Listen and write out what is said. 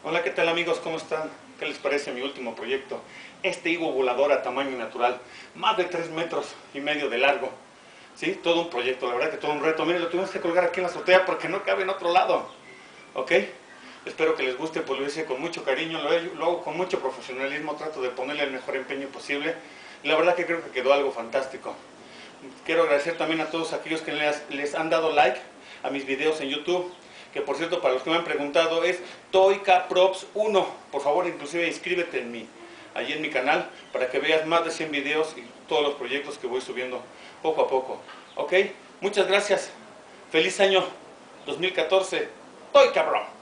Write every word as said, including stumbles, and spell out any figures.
Hola, ¿qué tal amigos? ¿Cómo están? ¿Qué les parece mi último proyecto? Este higo volador a tamaño natural, más de tres metros y medio de largo. ¿Sí? Todo un proyecto, la verdad que todo un reto. Miren, lo tuvimos que colgar aquí en la azotea porque no cabe en otro lado. ¿Ok? Espero que les guste, pues lo hice con mucho cariño, lo, he, lo hago con mucho profesionalismo, trato de ponerle el mejor empeño posible. Y la verdad que creo que quedó algo fantástico. Quiero agradecer también a todos aquellos que les, les han dado like a mis videos en YouTube. Que por cierto, para los que me han preguntado, es Toika Props uno. Por favor, inclusive inscríbete en mi, allí en mi canal para que veas más de cien videos y todos los proyectos que voy subiendo poco a poco. ¿Ok? Muchas gracias. Feliz año dos mil catorce. Toika Pro.